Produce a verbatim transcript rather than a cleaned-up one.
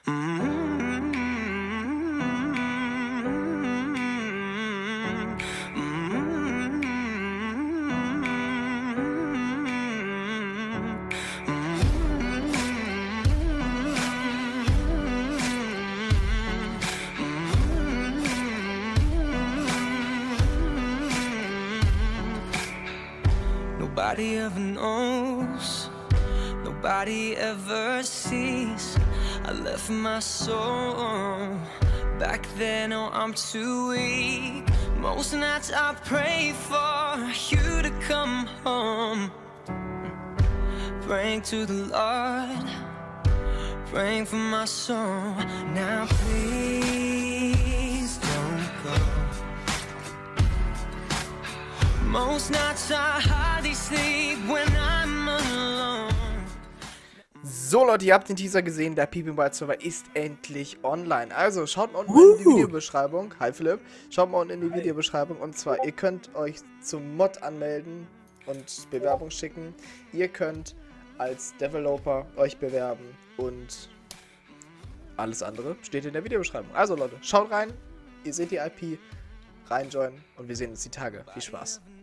Nobody ever knows, nobody ever sees. I left my soul back then, oh I'm too weak. Most nights I pray for you to come home, praying to the Lord, praying for my soul. Now please don't go. Most nights I hardly sleep when I'm alone. So Leute, ihr habt den Teaser gesehen, der Peeping White Server ist endlich online. Also schaut mal unten in die Videobeschreibung. Hi Philipp. Schaut mal unten in die Videobeschreibung. Und zwar, ihr könnt euch zum Mod anmelden und Bewerbung schicken. Ihr könnt als Developer euch bewerben und alles andere steht in der Videobeschreibung. Also Leute, schaut rein. Ihr seht die I P. Reinjoinen und wir sehen uns die Tage. Viel Spaß.